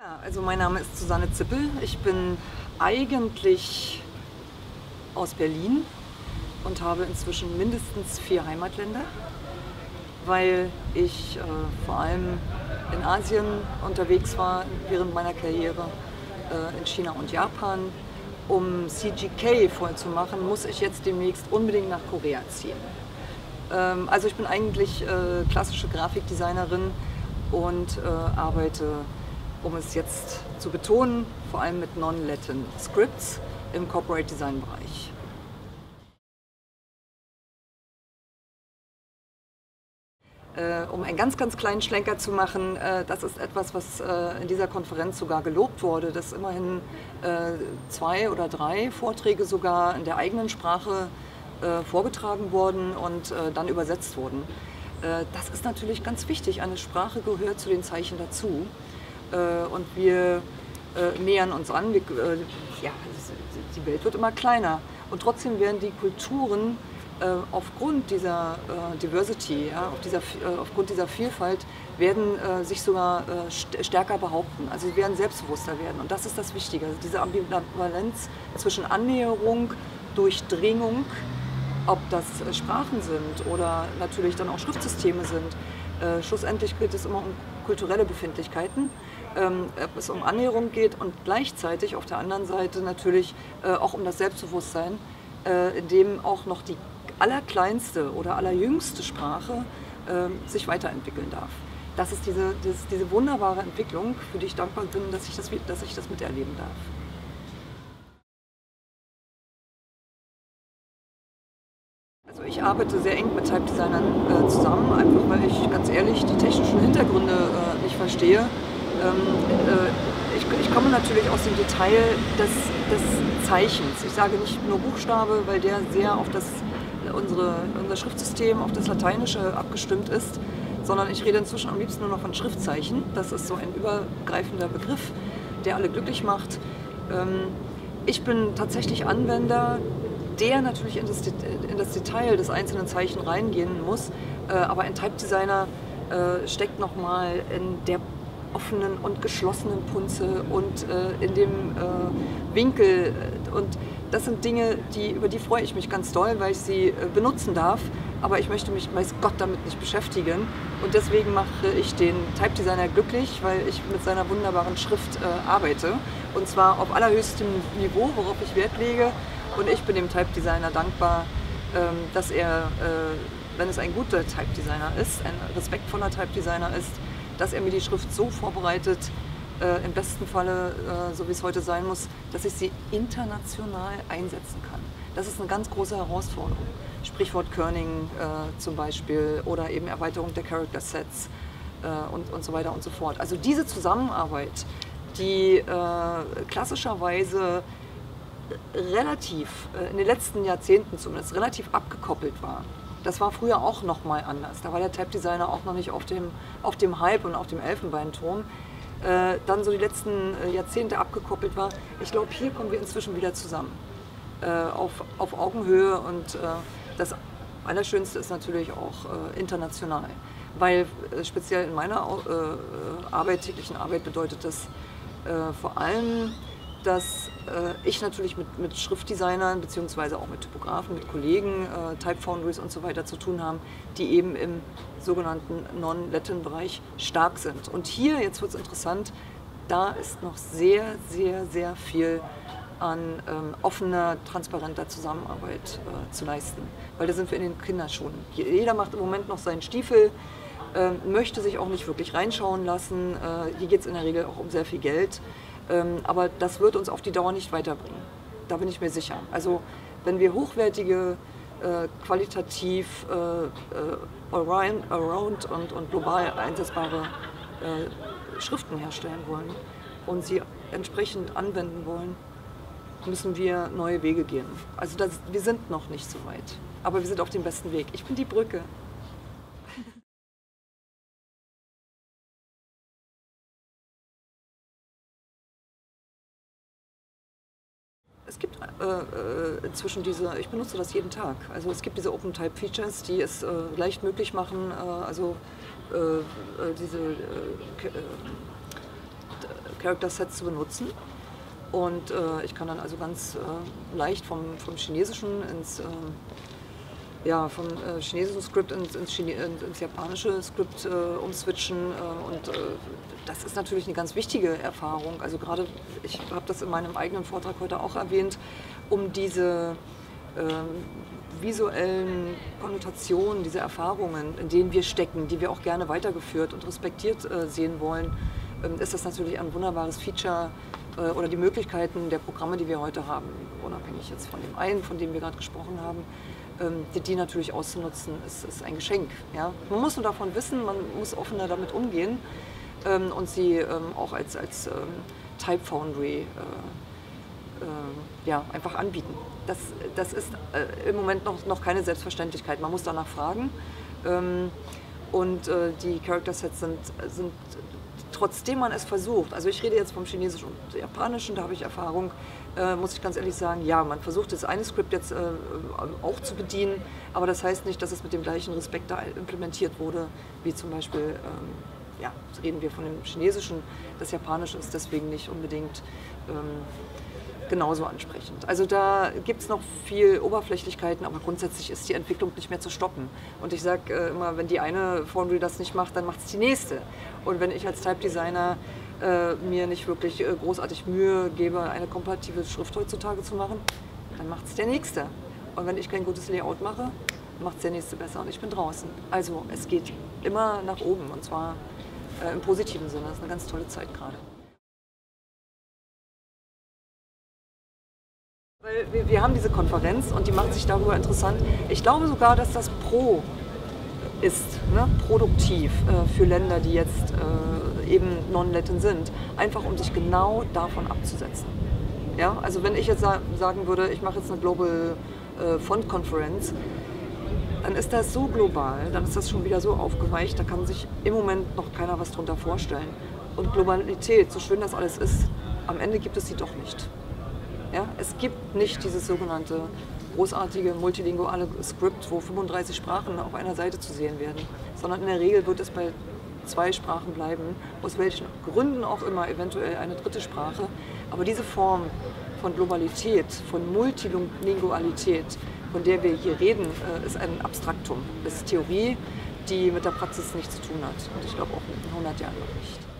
Ja, also mein Name ist Susanne Zippel. Ich bin eigentlich aus Berlin und habe inzwischen mindestens 4 Heimatländer, weil ich vor allem in Asien unterwegs war während meiner Karriere, in China und Japan. Um CGK voll zu machen, muss ich jetzt demnächst unbedingt nach Korea ziehen. Also ich bin eigentlich klassische Grafikdesignerin und arbeite, um es jetzt zu betonen, vor allem mit Non-Latin Scripts im Corporate Design Bereich. Um einen ganz, ganz kleinen Schlenker zu machen, das ist etwas, was in dieser Konferenz sogar gelobt wurde, dass immerhin 2 oder 3 Vorträge sogar in der eigenen Sprache vorgetragen wurden und dann übersetzt wurden. Das ist natürlich ganz wichtig. Eine Sprache gehört zu den Zeichen dazu. Und wir nähern uns an. Ja, die Welt wird immer kleiner. Und trotzdem werden die Kulturen aufgrund dieser Diversity, ja, aufgrund dieser Vielfalt, werden sich sogar stärker behaupten. Also sie werden selbstbewusster werden. Und das ist das Wichtige. Also diese Ambivalenz zwischen Annäherung, Durchdringung, ob das Sprachen sind oder natürlich dann auch Schriftsysteme sind. Schlussendlich geht es immer um kulturelle Befindlichkeiten, ob es um Annäherung geht und gleichzeitig auf der anderen Seite natürlich auch um das Selbstbewusstsein, in dem auch noch die allerkleinste oder allerjüngste Sprache sich weiterentwickeln darf. Das ist diese wunderbare Entwicklung, für die ich dankbar bin, dass ich das miterleben darf. Also ich arbeite sehr eng mit Type-Designern zusammen, einfach weil ich ganz ehrlich die technischen Hintergründe nicht verstehe. Ich komme natürlich aus dem Detail des Zeichens. Ich sage nicht nur Buchstabe, weil der sehr auf unser Schriftsystem, auf das Lateinische abgestimmt ist, sondern ich rede inzwischen am liebsten nur noch von Schriftzeichen. Das ist so ein übergreifender Begriff, der alle glücklich macht. Ich bin tatsächlich Anwender, der natürlich in das Detail des einzelnen Zeichen reingehen muss, aber ein Type-Designer steckt nochmal in der offenen und geschlossenen Punze und in dem Winkel. Und das sind Dinge, über die freue ich mich ganz doll, weil ich sie benutzen darf. Aber ich möchte mich, weiß Gott, damit nicht beschäftigen. Und deswegen mache ich den Type-Designer glücklich, weil ich mit seiner wunderbaren Schrift arbeite. Und zwar auf allerhöchstem Niveau, worauf ich Wert lege. Und ich bin dem Type-Designer dankbar, dass er, wenn es ein guter Type-Designer ist, ein respektvoller Type-Designer ist, dass er mir die Schrift so vorbereitet, im besten Falle, so wie es heute sein muss, dass ich sie international einsetzen kann. Das ist eine ganz große Herausforderung. Sprichwort Kerning zum Beispiel oder eben Erweiterung der Character Sets und so weiter und so fort. Also diese Zusammenarbeit, die klassischerweise relativ, in den letzten Jahrzehnten zumindest, relativ abgekoppelt war. Das war früher auch noch mal anders. Da war der Type-Designer auch noch nicht auf dem Hype und auf dem Elfenbeinturm. Dann so die letzten Jahrzehnte abgekoppelt war. Ich glaube, hier kommen wir inzwischen wieder zusammen. Auf Augenhöhe und das Allerschönste ist natürlich auch international. Weil speziell in meiner täglichen Arbeit bedeutet das vor allem, dass ich natürlich mit Schriftdesignern bzw. auch mit Typografen, mit Kollegen, Type Foundries und so weiter zu tun haben, die eben im sogenannten Non-Latin-Bereich stark sind. Und hier, jetzt wird es interessant, da ist noch sehr, sehr, sehr viel an offener, transparenter Zusammenarbeit zu leisten. Weil da sind wir in den Kinderschuhen. Jeder macht im Moment noch seinen Stiefel, möchte sich auch nicht wirklich reinschauen lassen. Hier geht es in der Regel auch um sehr viel Geld. Aber das wird uns auf die Dauer nicht weiterbringen. Da bin ich mir sicher. Also wenn wir hochwertige, qualitativ around und global einsetzbare Schriften herstellen wollen und sie entsprechend anwenden wollen, müssen wir neue Wege gehen. Also wir sind noch nicht so weit, aber wir sind auf dem besten Weg. Ich bin die Brücke. Es gibt inzwischen ich benutze das jeden Tag. Also es gibt diese Open-Type-Features, die es leicht möglich machen, diese Character-Sets zu benutzen. Und ich kann dann also ganz leicht vom Chinesischen ins vom chinesischen Skript ins japanische Skript umswitchen. Das ist natürlich eine ganz wichtige Erfahrung. Also gerade, ich habe das in meinem eigenen Vortrag heute auch erwähnt, um diese visuellen Konnotationen, diese Erfahrungen, in denen wir stecken, die wir auch gerne weitergeführt und respektiert sehen wollen, ist das natürlich ein wunderbares Feature oder die Möglichkeiten der Programme, die wir heute haben, unabhängig jetzt von dem einen, von dem wir gerade gesprochen haben, die natürlich auszunutzen, ist ein Geschenk. Ja? Man muss nur davon wissen, man muss offener damit umgehen und sie auch als Type Foundry einfach anbieten. Das ist im Moment noch keine Selbstverständlichkeit. Man muss danach fragen. Die Character Sets sind, trotzdem man es versucht, also ich rede jetzt vom Chinesischen und Japanischen, da habe ich Erfahrung, muss ich ganz ehrlich sagen, ja, man versucht das eine Skript jetzt auch zu bedienen, aber das heißt nicht, dass es mit dem gleichen Respekt da implementiert wurde, wie zum Beispiel, reden wir von dem Chinesischen, das Japanische ist deswegen nicht unbedingt genauso ansprechend. Also da gibt es noch viel Oberflächlichkeiten, aber grundsätzlich ist die Entwicklung nicht mehr zu stoppen. Und ich sage immer, wenn die eine Foundry das nicht macht, dann macht es die nächste. Und wenn ich als Type Designer mir nicht wirklich großartig Mühe gebe, eine kompatible Schrift heutzutage zu machen, dann macht es der nächste. Und wenn ich kein gutes Layout mache, macht es der nächste besser und ich bin draußen. Also es geht immer nach oben und zwar im positiven Sinne. Das ist eine ganz tolle Zeit gerade. Weil wir haben diese Konferenz und die macht sich darüber interessant. Ich glaube sogar, dass das produktiv für Länder, die jetzt eben Non-Latin sind, einfach um sich genau davon abzusetzen. Ja? Also wenn ich jetzt sagen würde, ich mache jetzt eine Global Font Conference, dann ist das so global, dann ist das schon wieder so aufgeweicht, da kann sich im Moment noch keiner was drunter vorstellen. Und Globalität, so schön das alles ist, am Ende gibt es sie doch nicht. Ja, es gibt nicht dieses sogenannte großartige multilinguale Skript, wo 35 Sprachen auf einer Seite zu sehen werden, sondern in der Regel wird es bei 2 Sprachen bleiben, aus welchen Gründen auch immer, eventuell eine dritte Sprache. Aber diese Form von Globalität, von Multilingualität, von der wir hier reden, ist ein Abstraktum, ist Theorie, die mit der Praxis nichts zu tun hat. Und ich glaube auch in 100 Jahren noch nicht.